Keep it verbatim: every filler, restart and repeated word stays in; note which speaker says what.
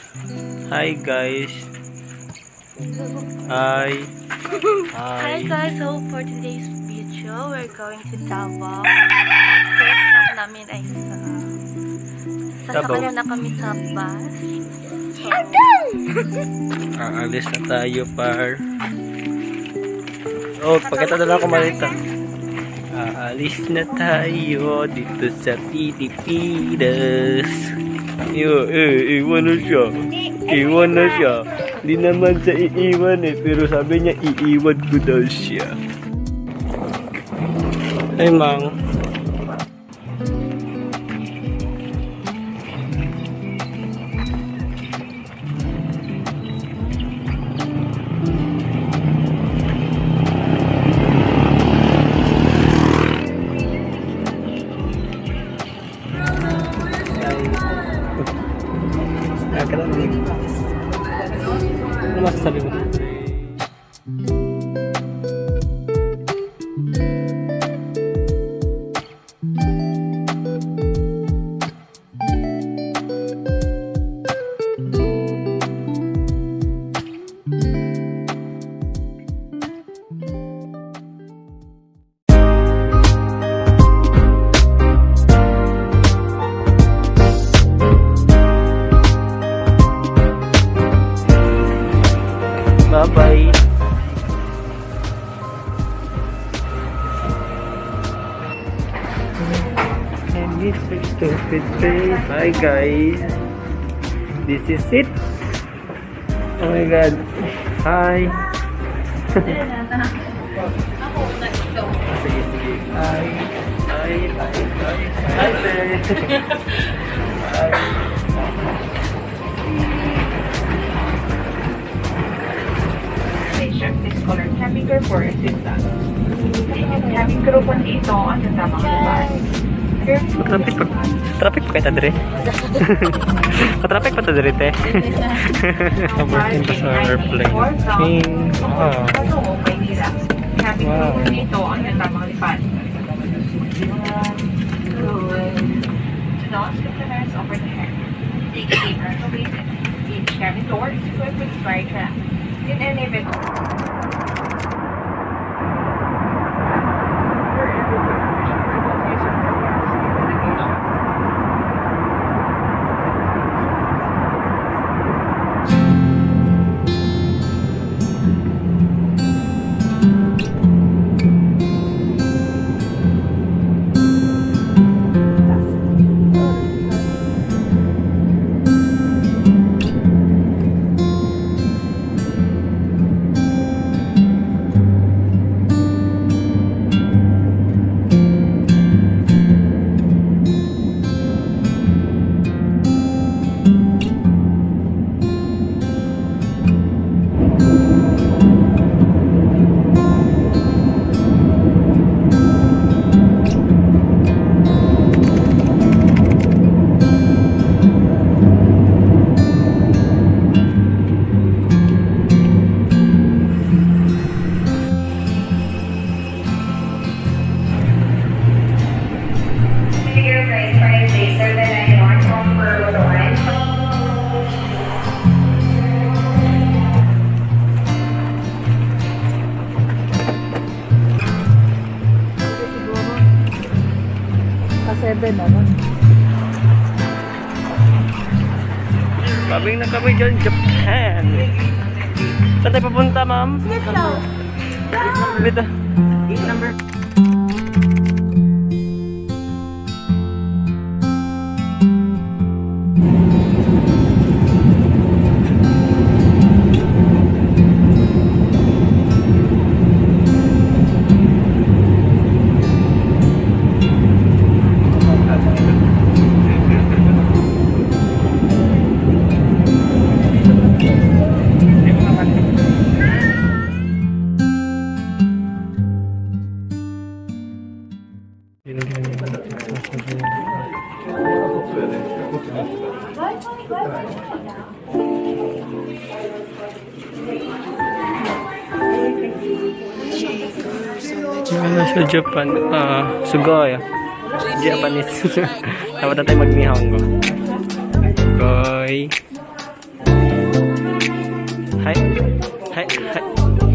Speaker 1: Hi guys. Hi.
Speaker 2: Hi guys, so for today's video, we're going to Davao. Ang first stop namin ay sa... Sasakyan na kami sa bus. So,
Speaker 1: aalis na tayo par. Oh, pagkita na lang ako malita. Aalis na tayo dito sa Pilipinas. Yo, eh, iwan na siya. Iwan na siya. Hindi naman sa iiwan eh, pero sabi niya iiwan ko daw siya. Ay, Mang. Ano masasabi mo? Bye-bye. And this is stupid face. Bye guys. This is it. Oh my god. Hi. Sige, sige. Hi. Hi. Hi. Hi. Hi there. Hi.
Speaker 3: This color cabin crew for assistance. Cabin crew po dito ang tamang lugar.
Speaker 1: Traffic pa. Traffic pa kita dire. Traffic pa ta dire te. Working pa sa airplane. Wow.
Speaker 3: Cabin crew po dito ang tamang lipan. Don't synchronize over there. Take a deep breath away. Each cabin door is equipped with fire trap. In any event.
Speaker 2: seven naman.
Speaker 1: Kabing na kami dyan, Japan. Saan tayo papunta, ma'am? Bita. Number. Ano sa Japan? Ah, sugoi. Japanese. Dapat na tayo mag-nihongo. Sugoi. はいはいはい